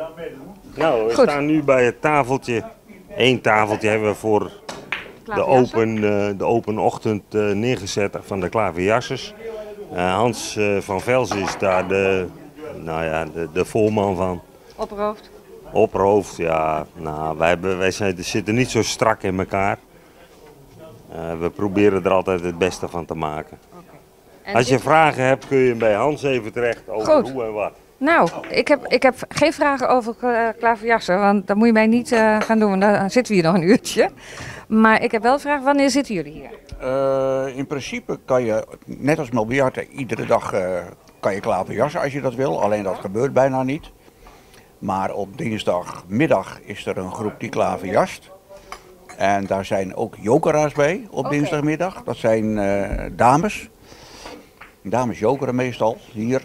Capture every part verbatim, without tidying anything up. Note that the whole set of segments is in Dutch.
Nou, we Goed. staan nu bij het tafeltje. Eén tafeltje hebben we voor de open, uh, de open ochtend uh, neergezet van de klaverjassers. Uh, Hans uh, van Velzen is daar de, nou ja, de, de voorman van. Opperhoofd. Opperhoofd, ja. Nou, wij, hebben, wij zijn, zitten niet zo strak in elkaar. Uh, we proberen er altijd het beste van te maken. Okay. Als je dit... vragen hebt, kun je bij Hans even terecht over Goed. Hoe en wat. Nou, ik heb, ik heb geen vragen over uh, klaverjassen, want dat moet je mij niet uh, gaan doen, want dan zitten we hier nog een uurtje. Maar ik heb wel een vraag, wanneer zitten jullie hier? Uh, in principe kan je, net als biljarten, iedere dag uh, kan je klaverjassen als je dat wil. Alleen dat gebeurt bijna niet. Maar op dinsdagmiddag is er een groep die klaverjast. En daar zijn ook jokeraars bij op okay. dinsdagmiddag. Dat zijn uh, dames. Dames jokeren meestal, hier.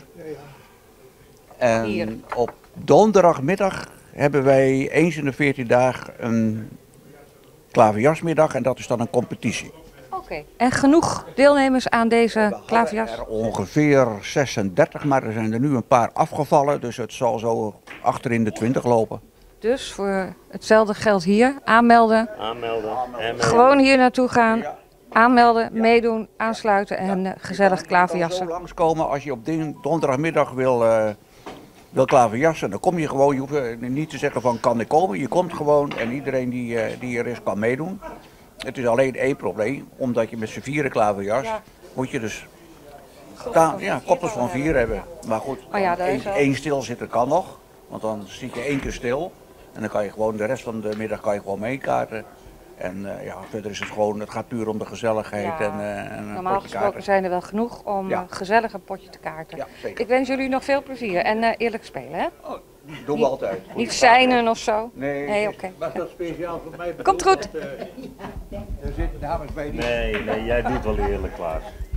En hier. Op donderdagmiddag hebben wij eens in de veertien dagen een klaverjasmiddag en dat is dan een competitie. Oké. Okay. En genoeg deelnemers aan deze klaverjas? Er ongeveer zesendertig, maar er zijn er nu een paar afgevallen, dus het zal zo achterin de twintig lopen. Dus voor hetzelfde geld hier, aanmelden, aanmelden. aanmelden. Gewoon hier naartoe gaan, ja. aanmelden, ja. meedoen, aansluiten en uh, gezellig klaverjassen. Je kan zo langskomen als je op donderdagmiddag wil, uh, wil klaverjassen, dan kom je gewoon, je hoeft uh, niet te zeggen van kan ik komen, je komt gewoon en iedereen die, uh, die er is kan meedoen. Het is alleen één probleem, omdat je met z'n vieren klaverjas, ja. moet je dus ta- ja, koppels van vier hebben. Maar goed, oh ja, één, één stilzitten kan nog, want dan zit je één keer stil. En dan kan je gewoon de rest van de middag kan je gewoon meekaarten. En uh, ja, verder is het gewoon, het gaat puur om de gezelligheid. Ja, en, uh, en normaal gesproken kaarten. Zijn er wel genoeg om ja. gezellig een potje te kaarten. Ja, zeker. Ik wens jullie nog veel plezier en uh, eerlijk spelen, hè? Oh, doen we altijd. Goeie niet seinen of zo? Nee, nee oké. Okay. Was dat speciaal voor mij? Komt goed. Dat, uh, er zitten dames bij die... Nee, nee, jij doet wel eerlijk, Klaas.